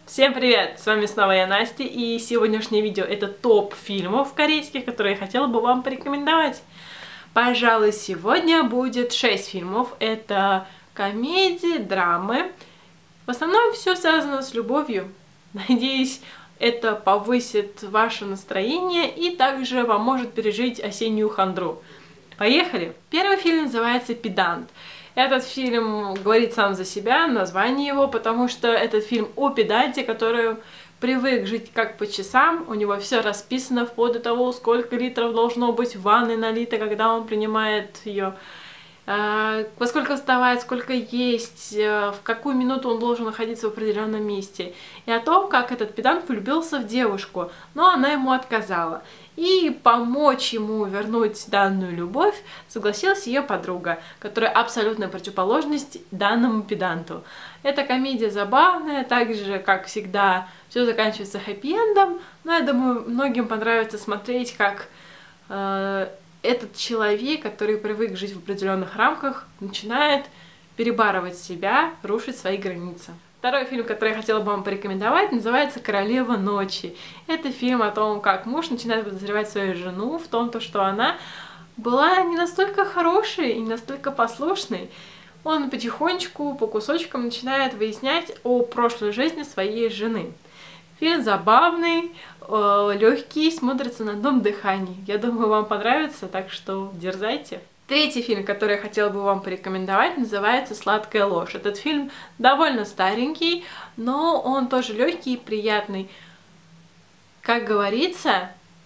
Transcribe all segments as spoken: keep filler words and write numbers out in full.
Всем привет! С вами снова я, Настя, и сегодняшнее видео это топ фильмов корейских, которые я хотела бы вам порекомендовать. Пожалуй, сегодня будет шесть фильмов. Это комедии, драмы. В основном все связано с любовью. Надеюсь, это повысит ваше настроение и также поможет пережить осеннюю хандру. Поехали! Первый фильм называется «Педант». Этот фильм говорит сам за себя, название его, потому что этот фильм о педанте, который привык жить как по часам, у него все расписано вплоть до того, сколько литров должно быть в ванной налито, когда он принимает ее, во сколько вставать, сколько есть, в какую минуту он должен находиться в определенном месте, и о том, как этот педант влюбился в девушку, но она ему отказала. И помочь ему вернуть данную любовь согласилась ее подруга, которая абсолютная противоположность данному педанту. Эта комедия забавная, так же, как всегда, все заканчивается хэппи-эндом, но я думаю, многим понравится смотреть, как э, этот человек, который привык жить в определенных рамках, начинает перебарывать себя, рушить свои границы. Второй фильм, который я хотела бы вам порекомендовать, называется «Королева ночи». Это фильм о том, как муж начинает подозревать свою жену в том, что она была не настолько хорошей и не настолько послушной. Он потихонечку, по кусочкам начинает выяснять о прошлой жизни своей жены. Фильм забавный, легкий, смотрится на одном дыхании. Я думаю, вам понравится, так что дерзайте. Третий фильм, который я хотела бы вам порекомендовать, называется «Сладкая ложь». Этот фильм довольно старенький, но он тоже легкий и приятный. Как говорится...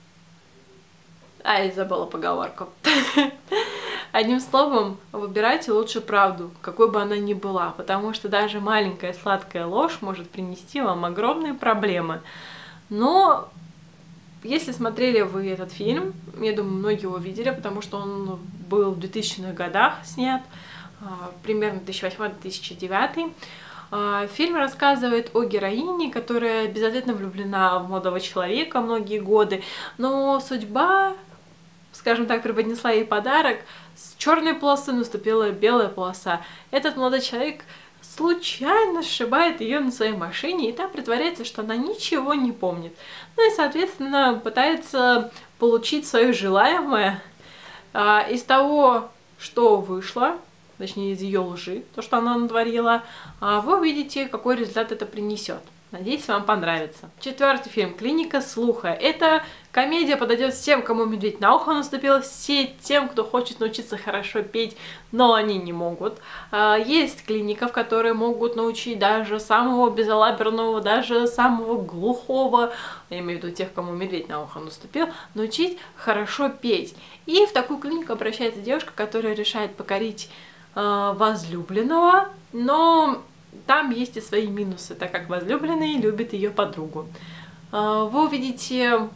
А, я забыла поговорку. Одним словом, выбирайте лучше правду, какой бы она ни была, потому что даже маленькая сладкая ложь может принести вам огромные проблемы. Но... Если смотрели вы этот фильм, я думаю, многие его видели, потому что он был в двухтысячных годах снят, примерно две тысячи восьмой — две тысячи девятый. Фильм рассказывает о героине, которая безответно влюблена в молодого человека многие годы, но судьба, скажем так, преподнесла ей подарок. С черной полосы наступила белая полоса. Этот молодой человек случайно сшибает ее на своей машине, и та притворяется, что она ничего не помнит. Ну и, соответственно, пытается получить свое желаемое а, из того, что вышло, точнее, из ее лжи, то, что она натворила, а вы увидите, какой результат это принесет. Надеюсь, вам понравится. Четвертый фильм «Клиника слуха». Это комедия подойдет всем, кому медведь на ухо наступил, все тем, кто хочет научиться хорошо петь, но они не могут. Есть клиника, в которой могут научить даже самого безалаберного, даже самого глухого, я имею в виду тех, кому медведь на ухо наступил, научить хорошо петь. И в такую клинику обращается девушка, которая решает покорить возлюбленного, но... Там есть и свои минусы, так как возлюбленный любит ее подругу. Вы увидите,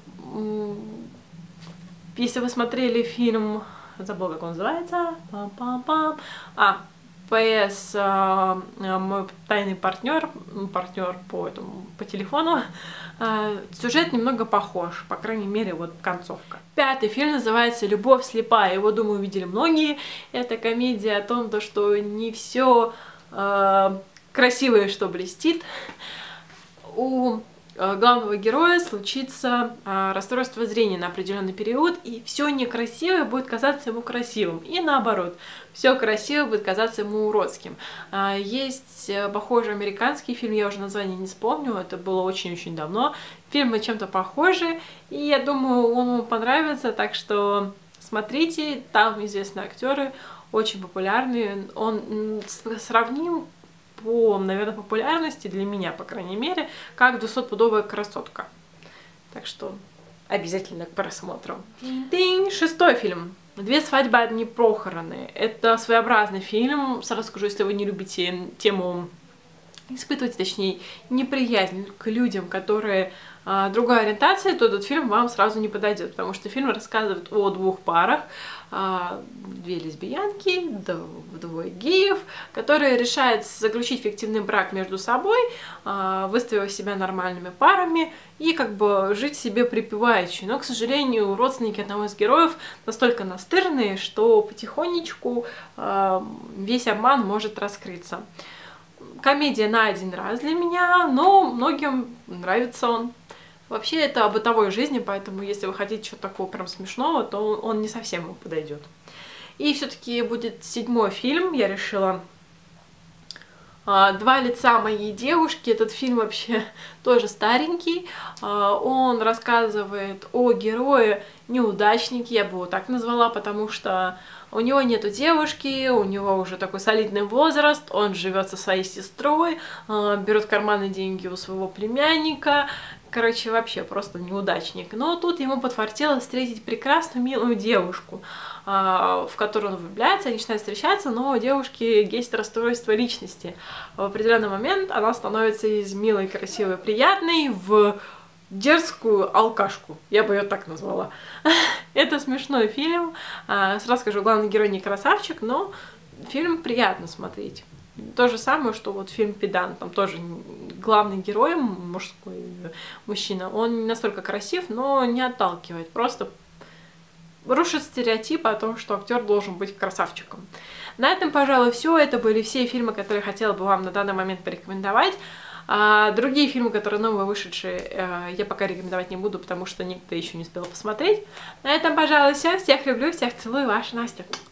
если вы смотрели фильм, забыла, как он называется, Пам-пам-пам. а, ПС, мой тайный партнер, партнер по, этому, по телефону, сюжет немного похож, по крайней мере, вот концовка. Пятый фильм называется «Любовь слепая», его, думаю, увидели многие. Это комедия о том, что не все... красивое, что блестит. У главного героя случится расстройство зрения на определенный период, и все некрасивое будет казаться ему красивым, и наоборот, все красивое будет казаться ему уродским. Есть похожий американский фильм, я уже название не вспомню, это было очень-очень давно. Фильмы чем-то похожи, и я думаю, он вам понравится, так что смотрите, там известные актеры, очень популярные. Он сравним по, наверное, популярности, для меня, по крайней мере, как «Двухсотпудовая красотка». Так что обязательно к просмотру. Динь! Шестой фильм. «Две свадьбы, одни похороны». Это своеобразный фильм. Сразу скажу, если вы не любите тему, испытываете, точнее, неприязнь к людям, которые а, другой ориентации, то этот фильм вам сразу не подойдет, потому что фильм рассказывает о двух парах, а, две лесбиянки, двое геев, которые решают заключить фиктивный брак между собой, а, выставив себя нормальными парами и как бы жить себе припеваючи. Но, к сожалению, родственники одного из героев настолько настырные, что потихонечку а, весь обман может раскрыться. комедия на один раз для меня, но многим нравится он. Вообще это о бытовой жизни, поэтому если вы хотите чего-то такого прям смешного, то он не совсем вам подойдет. И все-таки будет седьмой фильм, я решила. «Два лица моей девушки». Этот фильм вообще тоже старенький. Он рассказывает о герое неудачнике, я бы его так назвала, потому что у него нету девушки, у него уже такой солидный возраст, он живет со своей сестрой, берет карманные деньги у своего племянника. Короче, вообще просто неудачник. Но тут ему подфартило встретить прекрасную, милую девушку, в которую он влюбляется, они начинают встречаться, но у девушки есть расстройство личности. В определенный момент она становится из милой, красивой, приятной в дерзкую алкашку. Я бы ее так назвала. Это смешной фильм. Сразу скажу, главный герой не красавчик, но фильм приятно смотреть. То же самое, что вот фильм «Педант», там тоже главный герой, мужской мужчина, он не настолько красив, но не отталкивает, просто рушит стереотипы о том, что актер должен быть красавчиком. На этом, пожалуй, все. Это были все фильмы, которые я хотела бы вам на данный момент порекомендовать. А другие фильмы, которые новые вышедшие, я пока рекомендовать не буду, потому что никто еще не успел посмотреть. На этом, пожалуй, все. Всех люблю, всех целую, ваша Настя.